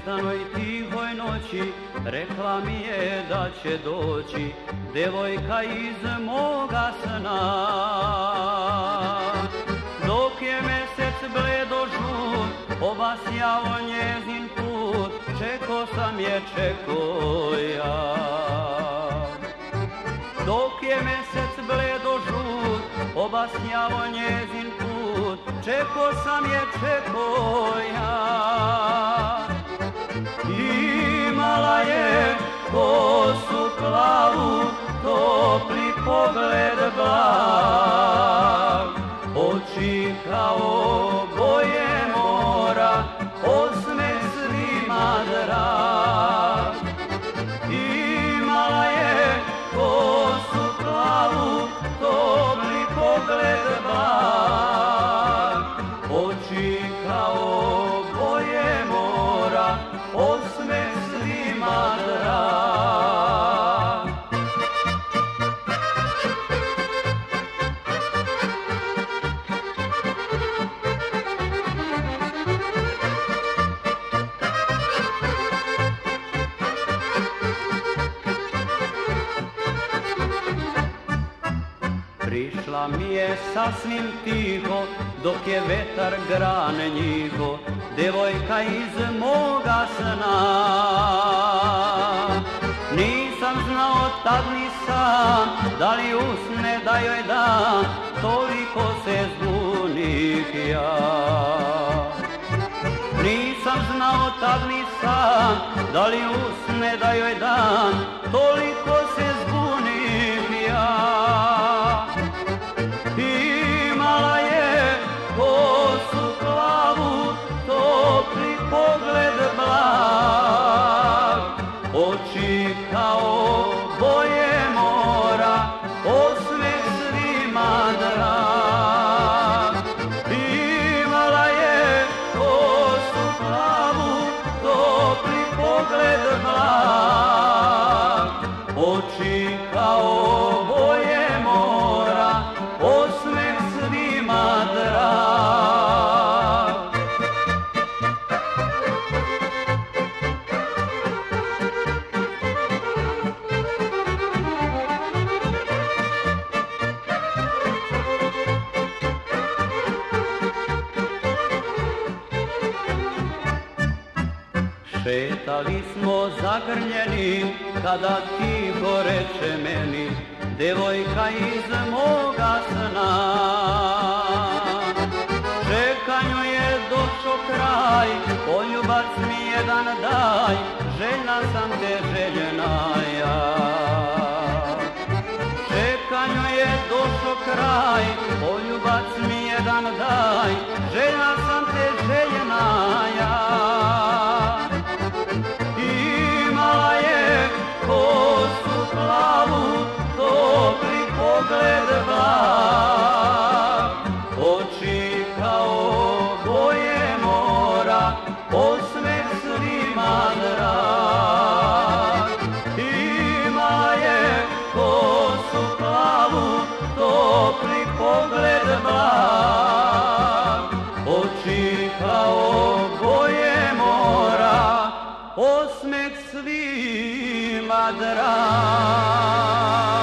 nestanoj tihoj noći, rekla mi je da će doći devojka iz moga sna. Dok je mesec bledo žut, obasjao njezin put, čeko sam je, čeko ja. Dok je mesec bledo žut, obasjao njezin put, čeko sam je, čeko ja. Imala je kosu plavu, topli pogled blag, oči kao boje mora, osmeh svima drag. Imala je kosu plavu, topli pogled blag, oči kao boje mora, osmeh svima drag. Prišla mi je sasvim tiho, dok je vetar grane njiho, devojka iz moga sna. Nisam znao tad ni sam, da li usne da joj dam, toliko se zbunih ja. Nisam znao tad ni sam, da li usne da joj dam, toliko se zbunih ja. Imala je kosu plavu, topli pogled blag, oči kao boje mora, osmeh svima drag. Imala je kosu plavu, topli pogled blag, oči kao boje mora, osmeh svima drag. Šetali smo zagrljeni, kada tiho reče meni, devojka iz moga sna. Čekanju je došao kraj, poljubac mi jedan daj, željna sam te, željena ja. Čekanju je došao kraj, poljubac mi jedan daj, željna sam te, željena ja. Imala je kosu plavu, topli pogled blag, oči kao boje mora, osmeh svima drag. Ima je kosu plavu, topli pogled blag, oči kao boje mora, osmeh svima drag.